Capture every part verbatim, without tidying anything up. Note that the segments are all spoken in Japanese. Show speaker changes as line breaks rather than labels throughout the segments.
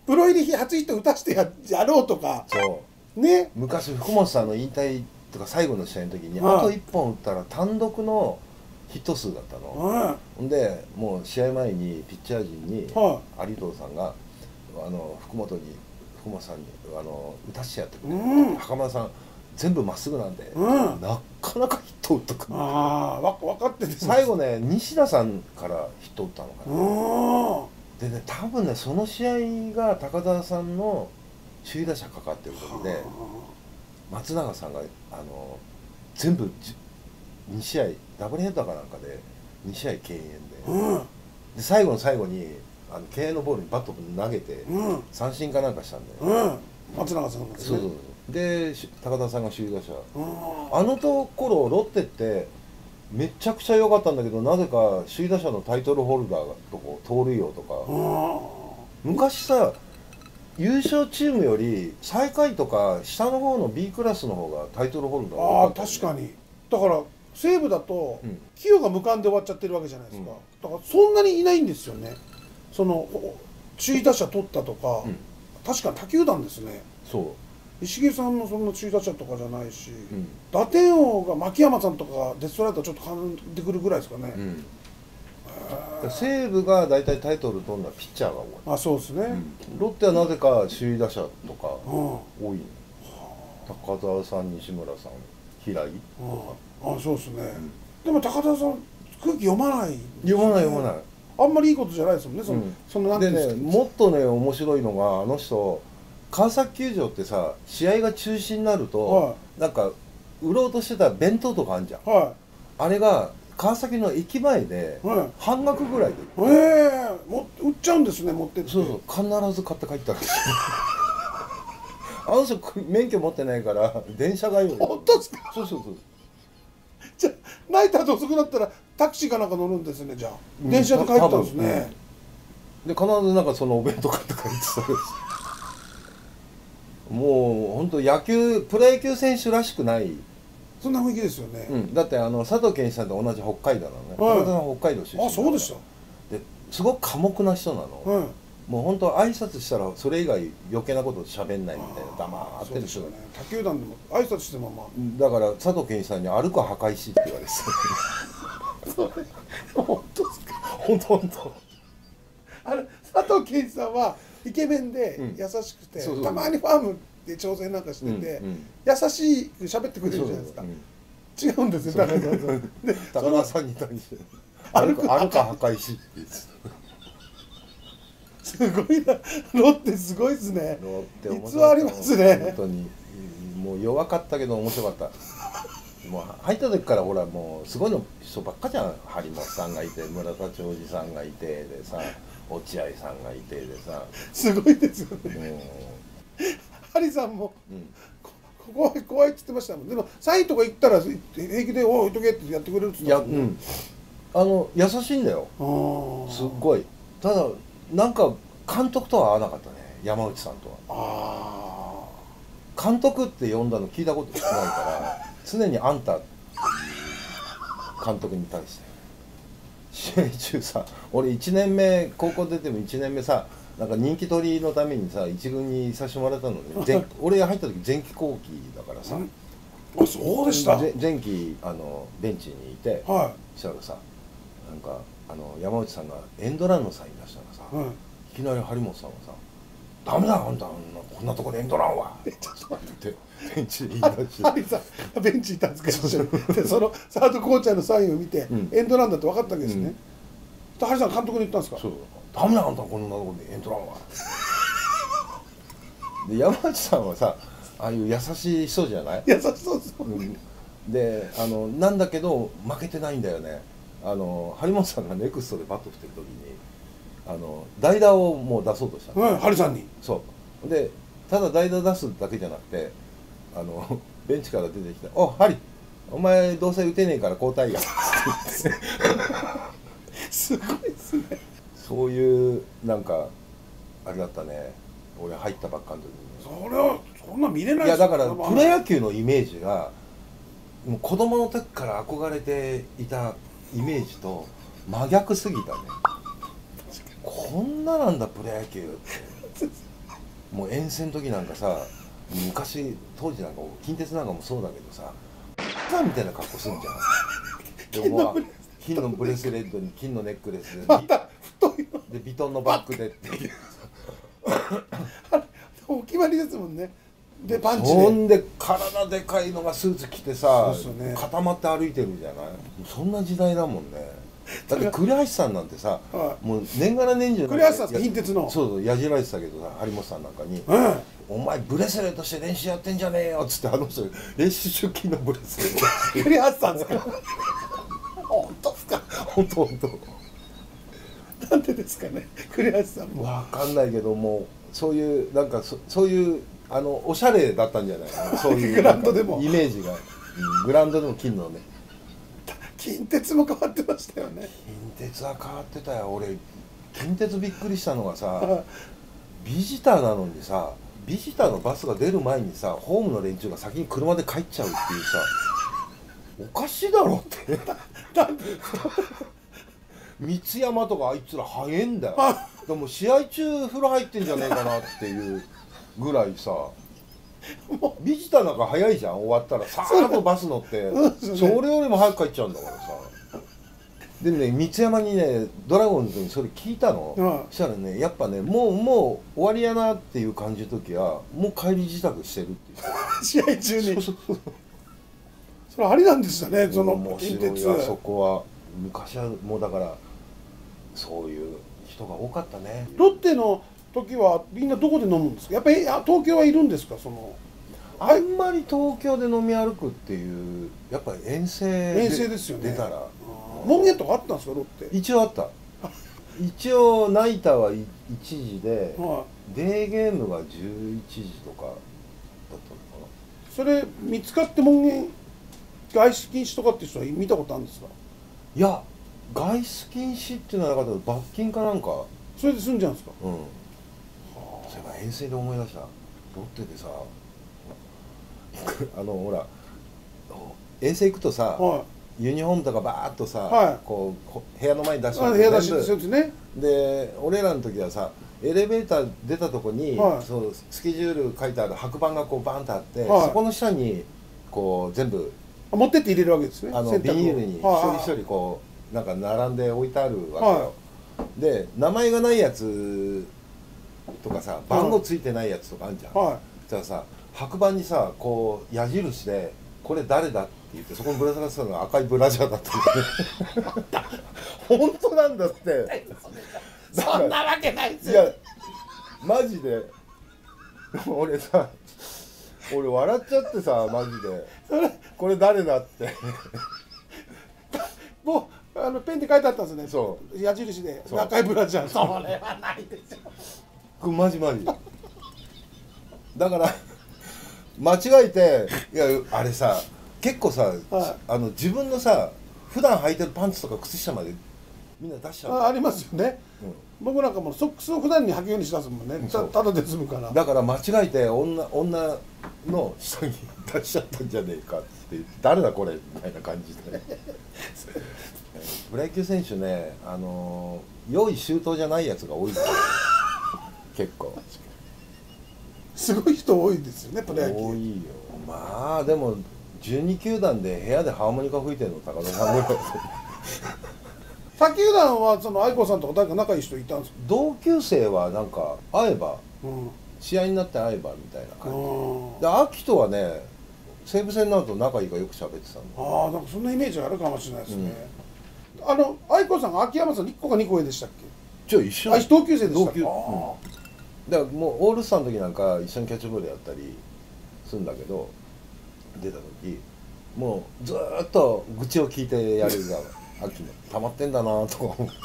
プロ入り初ヒット打たして や, やろうとか
そう
ね。
昔福本さんの引退とか最後の試合の時に、
はい、
あといっぽん打ったら単独のヒット数だったの、
はい、
ほんでもう試合前にピッチャー陣に、はい、有藤さんがあの福本に福本さんにあの打たしてやってくれ、うん、袴田さん全部まっすぐなんで、うん、なかなかヒット打っとく。
ああ分かってて
最後ね西田さんからヒット打ったのかな。でね多分ねその試合が高田さんの首位打者かかってる時で松永さんがあの全部に試合ダブルヘッダーかなんかでに試合敬遠で、うん、で最後の最後にあの敬遠のボールにバット投げて、うん、三振かなんかしたんだよ、
うん、松永さんがですね。
そうそうそうで高田さんが首位打者、うん、あのところロッテってめちゃくちゃ良かったんだけどなぜか首位打者のタイトルホルダーとか盗塁王とか、うん、昔さ優勝チームより最下位とか下の方の B クラスの方がタイトルホルダーが多かった、ね、
ああ確かに。だから西武だと清、うん、が無冠で終わっちゃってるわけじゃないですか、うん、だからそんなにいないんですよね。その首位打者取ったとか、うん、確か他球団ですね。
そう
石毛さんのそんな首位打者とかじゃないし、うん、打点王が牧山さんとかデストライトちょっと絡んでくるぐらいですかね、
うん、西武が大体タイトル取るのはピッチャーが多い。
あそうですね、
うん、ロッテはなぜか首位打者とか多い、うん、高田さん西村さん平井と
か。あそうですね、うん、でも高田さん空気読まない、ね、
読まない読まない
あんまりいいことじゃないですもんね。その、うん、そのなんていうんですか。
でねもっとね面白いのがあの人川崎球場ってさ試合が中止になると、はい、なんか売ろうとしてた弁当とかあるじゃん、はい、あれが川崎の駅前で半額ぐらいで
売って、えー、も売っちゃうんですね。持ってって
そうそう必ず買って帰ったらあの人免許持ってないから電車がよ。
本当ですか。
そうそうそう。
じゃあナイターで遅くなったらタクシーかなんか乗るんですね。じゃあ、うん、電車で帰ったんですね、
うん、で必ずなんかそのお弁当買って帰ってたもう本当野球プロ野球選手らしくない
そんな雰囲気ですよね、
うん、だってあの佐藤健一さんと同じ北海道なのね、はい、高田さん北海道出身。
あそうでした。
ですごく寡黙な人なの、はい、もう本当挨拶したらそれ以外余計なこと喋んないみたいな黙ってる人だね。
他球団でも挨拶してもま
あだから佐藤健一さんに歩く破壊しって言われてたそれ
本当ですか。
本当本当
あれ佐藤健一さんはイケメンで優しくて、うん、そうそうたまにファームで挑戦なんかしてて、うんうん、優しく喋ってくれるじゃないですか。そうそう、うん、違うんですよ。高田さん
高田さんに対して歩く歩く破壊しって言って
すごいな。ロッテすごいですね。
ロッテ面
白かった。偽りますね。
本当にもう弱かったけど面白かった。もう入った時からほらもうすごいの人ばっかじゃん。張本さんがいて村田兆治さんがいてでさ落合さんがいてでさ
すごいですよね。ハリさんも、うん、こ怖い怖いって言ってましたもん。でもサインとか行ったら平気で「おい置いとけ」ってやってくれるって言ってたもんね。いや、うん、
あの優しいんだよ。すっごい。ただなんか監督とは合わなかったね、山内さんとは。あ監督って呼んだの聞いたことないから常にあんた監督に対して試合中さ俺いちねんめ高校出てもいちねんめさなんか人気取りのためにさ一軍にいさせてもらったのに俺が入った時前期後期だからさ、
あそうでした。
前期あのベンチにいて、はい、したらさなんかあの山内さんがエンドランのサイン出したらさ、はい、いきなり張本さんがさ「ダメだあんたこんなとこでエンドランは」ちょっと待ってベンチにいたし
ハリさんベンチにいたんですか。でそのサードコーチャーのサインを見て、うん、エンドランだって分かったわけですね、うん、ハリさん監督に言ったんですか。そう
ダメだあんたこんなとこでエンドランはで山内さんはさああいう優しい人じゃない。
優しそうですもんね、
うん、であのなんだけど負けてないんだよね。あの張本さんがネクストでバット振ってる時にあの代打をもう出そうとした
の、うん、ハリさんに。
そうでただ代打出すだけじゃなくてあのベンチから出てきて「おハリお前どうせ打てねえから交代や」って言って
すごいですね。
そういうなんかあれだったね俺入ったばっかの時
に。それはそんな見れない。
いやだからプロ野球のイメージがもう子供の時から憧れていたイメージと真逆すぎたね。こんななんだプロ野球ってもう遠征の時なんかさ、昔当時なんか近鉄なんかもそうだけどさザみたいな格好するんじゃん。でも金のブレスレットに金のネックレスで、
また太いの
でビトンのバッグでっていう
お決まりですもんね。でパンチで
そんで体でかいのがスーツ着てさ、
ね、
固まって歩いてるじゃない。そんな時代だもんね。だって栗橋さんなんてさ、はい、もう年がら年中
栗橋さん近鉄の
そうそうやじられてたけどさ、張本さんなんかに、
うん、
お前ブレスレットして練習やってんじゃねえよっつって、あの人練習出勤のブレスレット
栗橋さんですか本当ですか。
本当本
当なんでですかね、栗橋さんも。
分かんないけども、そういうなんか そ, そういうあのおしゃれだったんじゃないかな、そういう
グラウンドでも
イメージが、うん、グラウンドでも金のね。
近鉄も変わってましたよね。
近鉄は変わってたよ。俺近鉄びっくりしたのがさビジターなのにさ、ビジターのバスが出る前にさ、ホームの連中が先に車で帰っちゃうっていうさ、おかしいだろって
なんで
三山とかあいつら早いんだよ。でも試合中風呂入ってんじゃねえかなっていうぐらいさ、ビジターなんか早いじゃん。終わったらさーっとバス乗って、それよりも早く帰っちゃうんだからさ。でね、三山にねドラゴンズにそれ聞いたの、うん、そしたらね、やっぱね、もうもう終わりやなっていう感じの時はもう帰り支度してるっていう
試合中に。そうそうそう、それありなんでしたね、その
近鉄。あそこは昔はもうだからそういう人が多かったね。
ロッテの時はみんなどこで飲むんですか。やっぱり東京はいるんですか。その
あんまり東京で飲み歩くっていう、やっぱり遠征で
遠征ですよね。
出たら
門限とかあったんですか、ロッテ。
一応あった一応ナイターはいちじで、はい、デーゲームがじゅういちじとかだったのかな。
それ見つかって門限外出禁止とかっていう人は見たことあるんですか。
いや、外出禁止っていうのはなかったけど罰金かなんか
それで済んじゃうんですか。
うん。そういえば遠征で思い出した、ロッテでさあのほら遠征行くとさ、はい、ユニフォームとかバーッとさ、はい、こう部屋の前に出して
部屋出しそうですね。
で俺らの時はさ、エレベーター出たとこに、はい、そうスケジュール書いてある白板がこうバーンとあって、はい、そこの下にこう全部
持ってって入れるわけですね。
あのビニールに一人一人こうなんか並んで置いてあるわけよ、はい、で名前がないやつとかさ、番号ついてないやつとかあるじゃん、はい、じゃあさ白板にさこう矢印でこれ誰だって言って、そこにぶら下がってたのが赤いブラジャーだったんだね本当なんだって
そんなわけないです
よ。いやマジで俺さ俺笑っちゃってさ、マジでこれ誰だって
もうあのペンで書いてあったんですね。
そう
矢印で赤いブラジャー。それはないですよ。
これマジマジだから間違えて、いやあれさ結構さ、はい、あの自分のさ普段履いてるパンツとか靴下までみんな出しちゃう。
あ, ありますよね、うん、僕なんかもうソックスを普段に履くようにしたんですもんね。た, ただで済むから。
だから間違えて女女の下に出しちゃったんじゃねえかって誰だこれみたいな感じでプロ野球選手ね、あの用意周到じゃないやつが多いから結構
すごい人多いですよね、プロ野球。
多いよ。まあでもじゅうに球団で部屋でハーモニカ吹いてるの高田さんぐらい
他球団はその愛子さんとか誰か仲いい人いたんですか。
同級生はなんか会えば、うん、試合になって会えばみたいな感じで、秋とはね西武戦になると仲いいがよく喋ってたん
だ。ああ、なんかそんなイメージあるかもしれないですね、うん、あの愛子さんが秋山さんいっこかにこ上でしたっけ。
じゃあ一緒。
あ、同級生でしたっけ。
だからもうオールスターの時なんか一緒にキャッチボールやったりするんだけど、出た時もうずーっと愚痴を聞いてやるが秋も溜まってんだなとか思って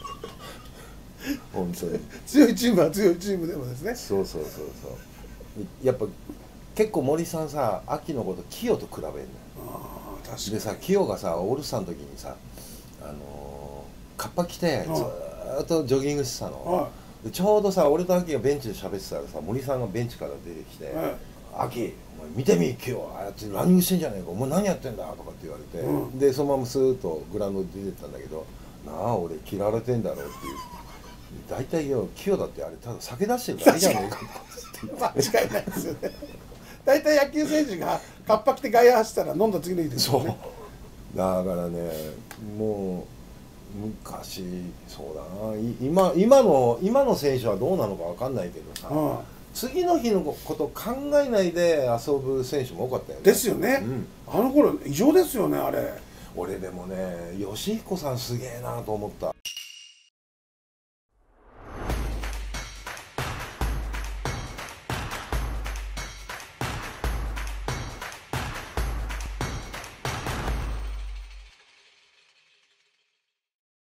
本当に
強いチームは強いチームでもですね。
そうそうそうそうやっぱ結構森さんさ秋のこと清と比べるのよ。あ確かに。でさ清がさオールスターの時にさあのー、カッパ着てずーっとジョギングしてたの。はいでちょうどさ俺とアキがベンチで喋ってたらさ森さんがベンチから出てきて「アキ、お前見てみ今日ああやってランニングしてんじゃねえか、お前何やってんだ」とかって言われて、うん、でそのままスーッとグラウンドに出てったんだけど「なあ俺嫌われてんだろ」っていう大体よ清田ってあれただ酒出してるだけじゃねえか
間違いないですよね。大体野球選手がカッパ着て外野走ったら飲んだ次の日ですよね。
そうだからね、もう昔そうだな、今今の今の選手はどうなのか分かんないけどさ、うん、次の日のこと考えないで遊ぶ選手も多かったよね。
ですよね、うん、あの頃異常ですよねあれ。
俺でもね、吉彦さんすげえなと思った。